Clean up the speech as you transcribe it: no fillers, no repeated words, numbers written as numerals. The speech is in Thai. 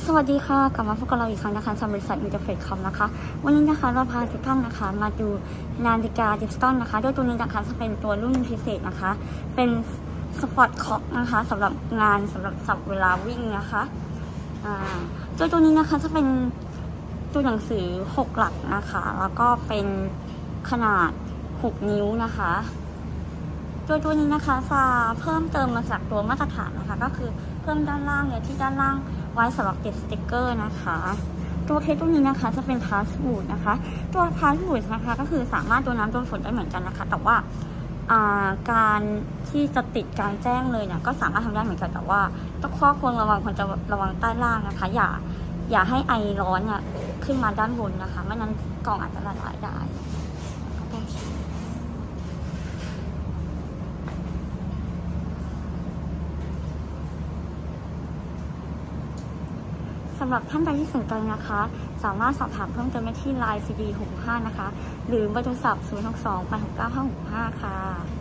สวัสดีค่ะกลับมาพบกับเราอีกครั้งนะคะจากบริษัทมิเตอร์เฟรดคอมนะคะวันนี้นะคะเราพาทุกท่านนะคะมาดูนาฬิกาดิจิตอลนะคะโดยตัวนี้นะคะจะเป็นตัวรุ่นพิเศษนะคะเป็นสปอร์ตคล็อกนะคะสำหรับงานสำหรับสับเวลาวิ่งนะคะโดยตัวนี้นะคะจะเป็นตัวหนังสือ6หลักนะคะแล้วก็เป็นขนาด6นิ้วนะคะโดยตัวนี้นะคะจะเพิ่มเติมมาจากตัวมาตรฐานนะคะก็คือเพิ่มด้านล่างเนี่ยที่ด้านล่างไว้สำหรับติดสติกเกอร์นะคะตัวเคสตัวนี้นะคะจะเป็นพาสบูดนะคะตัวพาสบูดนะคะก็คือสามารถโดนน้ำโดนฝนได้เหมือนกันนะคะแต่ว่าการที่จะติดการแจ้งเลยเนี่ยก็สามารถทำได้เหมือนกันแต่ว่าต้องข้อควรระวังควรจะระวังใต้ล่างนะคะอย่าให้ไอร้อนเนี่ยขึ้นมาด้านบนนะคะไม่นั้นกล่องอาจจะละลายได้สำหรับท่านใดที่สนใจนะคะสามารถสอบถามเพิ่มเติมได้ที่ LINE CD65 นะคะหรือเบอร์โทรศัพท์062 869 565ค่ะ